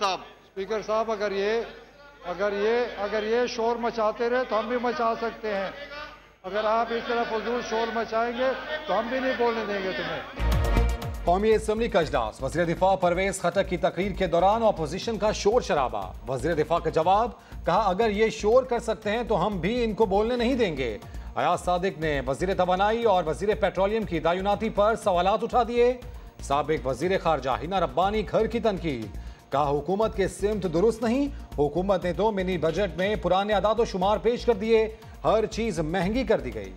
साहब। स्पीकर साहब, अगर ये शोर मचाते रहे तो हम भी मचा सकते हैं। अगर आप इस तरह फजूल शोर मचाएंगे तो हम भी नहीं बोलने देंगे तुम्हें। कौमी असम्बली का इजलास, वज़ीर दिफा परवेज खटक की तकरीर के दौरान अपोजिशन का शोर शराबा। वज़ीर दिफा का जवाब, कहा अगर ये शोर कर सकते हैं तो हम भी इनको बोलने नहीं देंगे। अयाज सादिक ने वज़ीर तवानाई और वज़ीर पेट्रोलियम की तैनाती पर सवालात उठा दिए। साबिक वज़ीर खारजा हिना रब्बानी घर की तनकीद, कहा हुकूमत के सिमत दुरुस्त नहीं, हुकूमत ने तो मिनी बजट में पुराने अदाद व शुमार पेश कर दिए, हर चीज महंगी कर दी गई।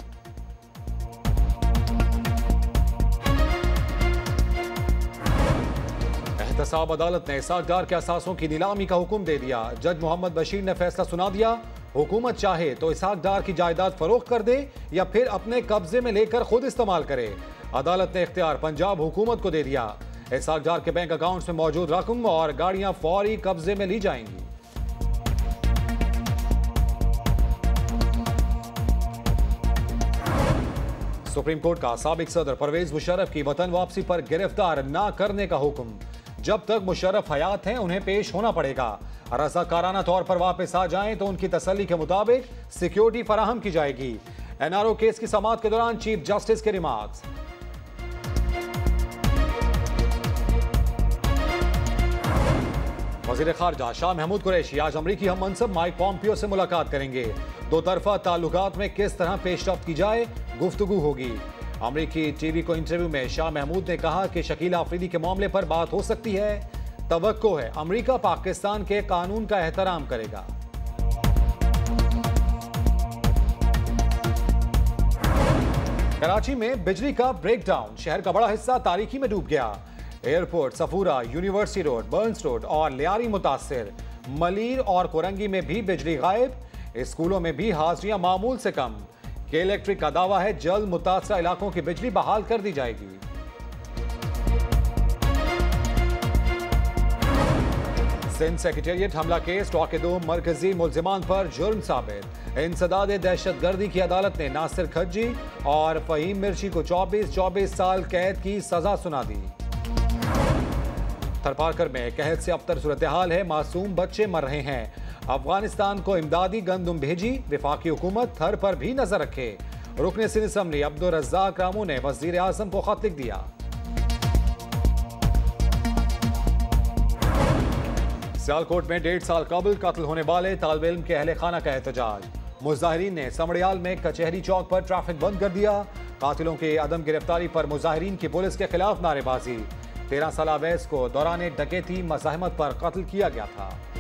एहतसाब अदालत ने सागदार के असासों की नीलामी का हुक्म दे दिया। जज मोहम्मद बशीर ने फैसला सुना दिया, हुकूमत चाहे तो इसाकदार की जायदाद फरोख्त कर दे या फिर अपने कब्जे में लेकर खुद इस्तेमाल करे। अदालत ने इख्तियार पंजाब हुकूमत को दे दिया। इसाकदार के बैंक अकाउंट्स में मौजूद रकम और गाड़ियां फौरी कब्जे में ली जाएंगी। सुप्रीम कोर्ट का साबिक सदर परवेज मुशर्रफ की वतन वापसी पर गिरफ्तार न करने का हुक्म। जब तक मुशर्रफ हयात हैं उन्हें पेश होना पड़ेगा। रज़ाकाराना तौर पर वापस आ जाएं तो उनकी तसल्ली के मुताबिक सिक्योरिटी फराहम की जाएगी। एनआरओ केस की समाअत के दौरान चीफ जस्टिस के रिमार्क्स। वज़ीर खारजा शाह महमूद कुरैशी आज अमरीकी हम मनसब माइक पॉम्पियो से मुलाकात करेंगे। दो तरफा ताल्लुकात में किस तरह पेशरफ्त की जाए गुफ्तगू होगी। अमरीकी टीवी को इंटरव्यू में शाह महमूद ने कहा कि शकील आफरीदी के मामले पर बात हो सकती है। तवक्को है अमरीका पाकिस्तान के कानून का एहतराम करेगा। कराची में बिजली का ब्रेकडाउन, शहर का बड़ा हिस्सा तारीकी में डूब गया। Airport, Safoora, university road, Burns road और लियारी मुतासिर। मलीर और कोरंगी में भी बिजली गायब। स्कूलों में भी हाजिरियां मामूल से कम। के इलेक्ट्रिक का दावा है जल्द मुतासरा इलाकों की बिजली बहाल कर दी जाएगी। सिंध सेक्रेटेरिएट हमला केस, के 2 मरकजी मुल्जिमान पर जुर्म साबित। इंसदाद दहशत गर्दी की अदालत ने नासिर खज्जी और फहीम मिर्ची को 24 साल कैद की सजा सुना दी। थरपारकर में कहत से अबतर सूरत हाल है, मासूम बच्चे मर रहे हैं। अफगानिस्तान को इमदादी गंदुम भेजी, वफाकी हुकूमत थर पर भी नजर रखे। रुकन सिंध असम्बली अब्दुल रज़्ज़ाक रामू ने वज़ीर आज़म को खत लिख दिया। सियालकोट में 1.5 साल कबल कत्ल होने वाले तालिब इल्म के अहले खाना का एहतजाज। मुजाहिरीन ने समड़ियाल में कचहरी चौक पर ट्रैफिक बंद कर दिया। कातिलों के अदम गिरफ्तारी पर मुजाहिरीन की पुलिस के खिलाफ नारेबाजी। 13 साल अवैस को दौरान डकैती मज़ाहमत पर कत्ल किया गया था।